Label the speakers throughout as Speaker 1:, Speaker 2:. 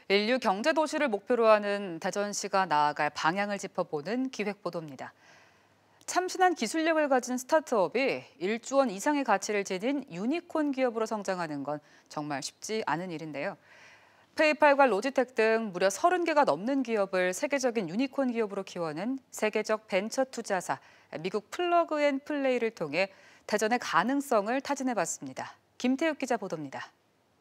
Speaker 1: 인류 경제 도시를 목표로 하는 대전시가 나아갈 방향을 짚어보는 기획보도입니다. 참신한 기술력을 가진 스타트업이 1조 원 이상의 가치를 지닌 유니콘 기업으로 성장하는 건 정말 쉽지 않은 일인데요. 페이팔과 로지텍 등 무려 30개가 넘는 기업을 세계적인 유니콘 기업으로 키워낸 세계적 벤처 투자사 미국 플러그앤플레이를 통해 대전의 가능성을 타진해봤습니다. 김태욱 기자 보도입니다.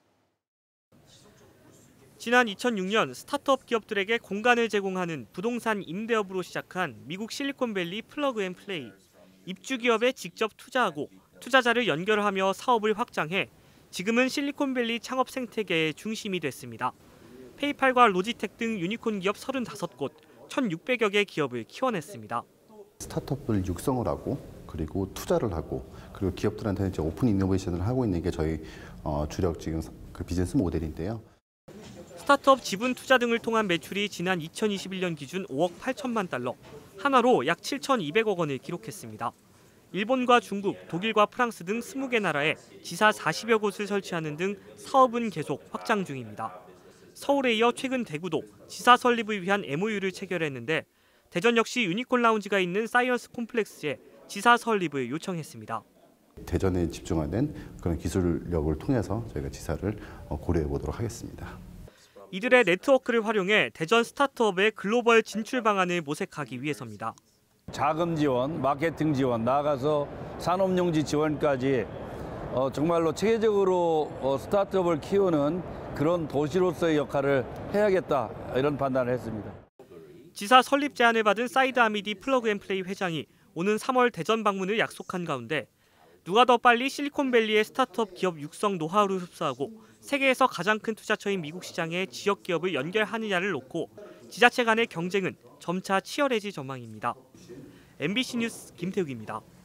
Speaker 2: 지난 2006년 스타트업 기업들에게 공간을 제공하는 부동산 임대업으로 시작한 미국 실리콘밸리 플러그앤플레이. 입주 기업에 직접 투자하고 투자자를 연결하며 사업을 확장해 지금은 실리콘밸리 창업 생태계의 중심이 됐습니다. 페이팔과 로지텍 등 유니콘 기업 35곳, 1,600여 개 기업을 키워냈습니다.
Speaker 3: 스타트업을 육성을 하고 그리고 투자를 하고 그리고 기업들한테는 이제 오픈 이노베이션을 하고 있는 게 저희 주력 지금 그 비즈니스 모델인데요.
Speaker 2: 스타트업 지분 투자 등을 통한 매출이 지난 2021년 기준 5억 8천만 달러, 하나로 약 7,200억 원을 기록했습니다. 일본과 중국, 독일과 프랑스 등 20개 나라에 지사 40여 곳을 설치하는 등 사업은 계속 확장 중입니다. 서울에 이어 최근 대구도 지사 설립을 위한 MOU를 체결했는데 대전 역시 유니콘 라운지가 있는 사이언스 콤플렉스에 지사 설립을 요청했습니다.
Speaker 3: 대전에 집중하는 그런 기술력을 통해서 저희가 지사를 고려해 보도록 하겠습니다.
Speaker 2: 이들의 네트워크를 활용해 대전 스타트업의 글로벌 진출 방안을 모색하기 위해서입니다.
Speaker 4: 자금 지원, 마케팅 지원, 나아가서 산업용지 지원까지 정말로 체계적으로 스타트업을 키우는 그런 도시로서의 역할을 해야겠다 이런 판단을 했습니다.
Speaker 2: 지사 설립 제안을 받은 사이드 아미디 플러그앤플레이 회장이 오는 3월 대전 방문을 약속한 가운데 누가 더 빨리 실리콘밸리의 스타트업 기업 육성 노하우를 흡수하고 세계에서 가장 큰 투자처인 미국 시장에 지역 기업을 연결하느냐를 놓고 지자체 간의 경쟁은 점차 치열해질 전망입니다. MBC 뉴스 김태욱입니다.